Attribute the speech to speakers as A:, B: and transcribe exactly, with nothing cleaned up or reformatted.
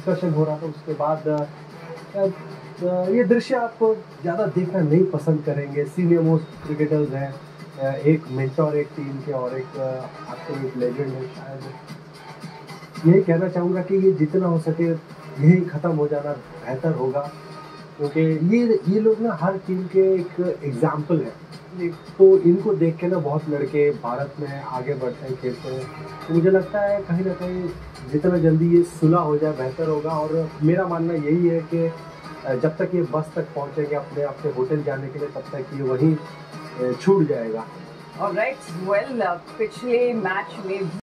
A: Discussion हो रहा था उसके बाद अ, अ, ये दृश्य आप ज़्यादा देखना नहीं पसंद करेंगे। सीनियर मोस्ट क्रिकेटर्स हैं, अ, एक मेंटर एक टीम के और एक आपके एक लेजेंड है शायद। यही कहना चाहूँगा कि ये जितना हो सके यही ख़त्म हो जाना बेहतर होगा, क्योंकि ये ये लोग ना हर टीम के एक एग्ज़ाम्पल हैं। ये तो इनको देख के ना बहुत लड़के भारत में आगे बढ़ते हैं, खेलते हैं। तो मुझे लगता है कहीं न कहीं जितना जल्दी ये सुलह हो जाए बेहतर होगा और मेरा मानना यही है कि अ, जब तक ये बस तक पहुँचेंगे अपने अपने होटल जाने के लिए तब तक ये वहीं अ, छूट जाएगा।
B: ऑलराइट, वेल पिछले मैच में